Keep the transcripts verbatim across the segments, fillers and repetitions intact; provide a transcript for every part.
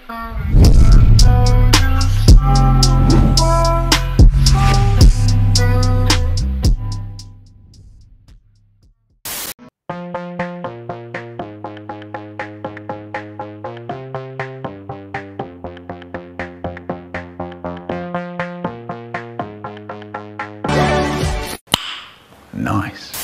Nice.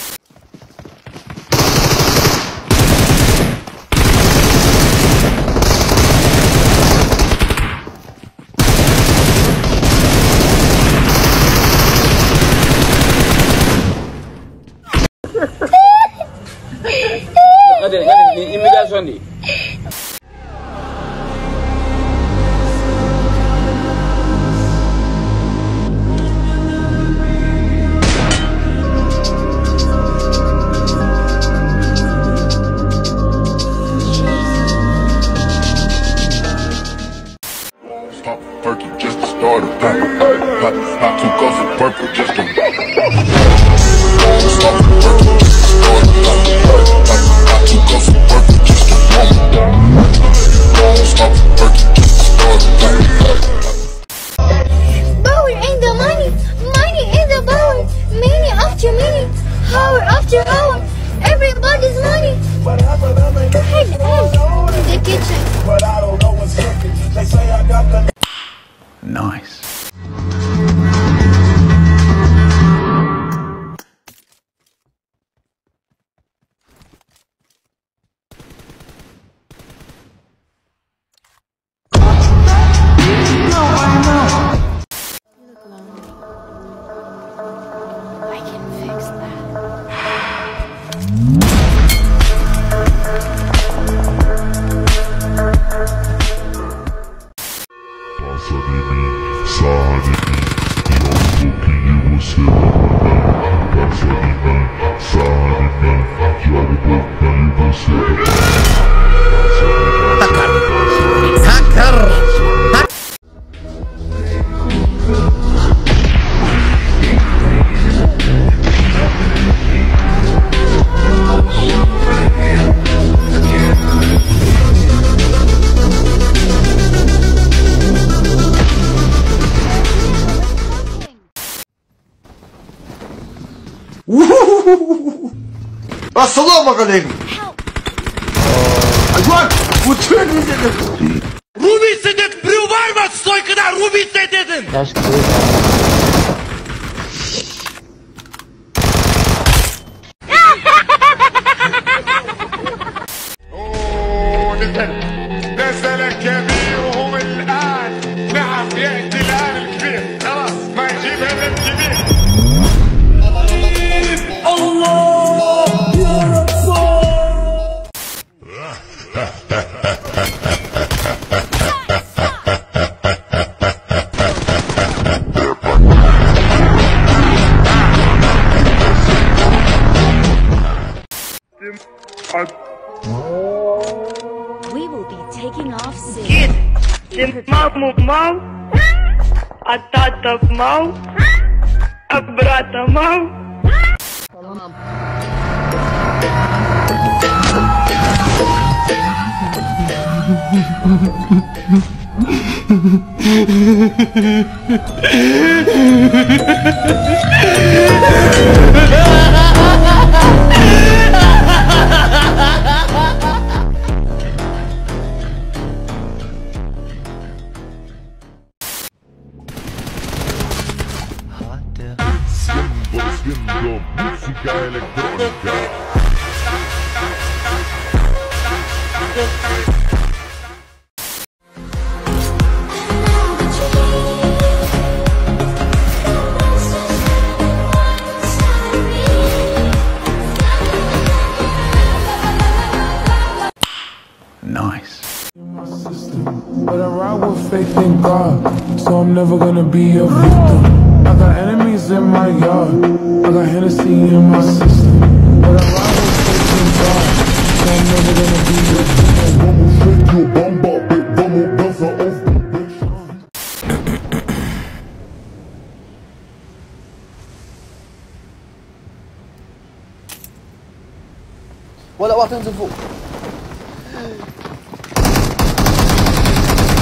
Ada, ni imitasyon ni. Pop perky just to start a pop, pop, pop two cups of purple just to stop perky just to start a pop, pop, pop two cups of purple just to stop perky just to start a pop. Power in the money, money in the power, minute after minute, hour after hour, everybody's money. Go ahead, in the kitchen. But I don't know what's cooking. They say I got the Nice. I can fix that. Passa de mim, sarra de mim, e aos pouquinhos você vai mandar. Passa de mim, sarra de mim, e aos pouquinhos você vai mandar. Hacker! Assalamu alaikum. Ayuan, uçuyor ne dedin? Ruby sedet, brüvarma soykıda Ruby sededin. اوه نزل نزل كبيرهم الان. نعم ياتي الان الكبير. خلاص ما يجيب هذا الكبير. We will be taking off soon. Git, маму мал, а тата мал, а брата мал. Haciendo música electrónica. Nice. But I ride with faith in God, so I'm never gonna be a victim. I got enemies in my yard, I got Hennessy in my system. But I ride with faith in God, so I'm never gonna be a victim. Vamos shake your bamba, vamos dançar off the bitch. ولا واحد تنزل فوق.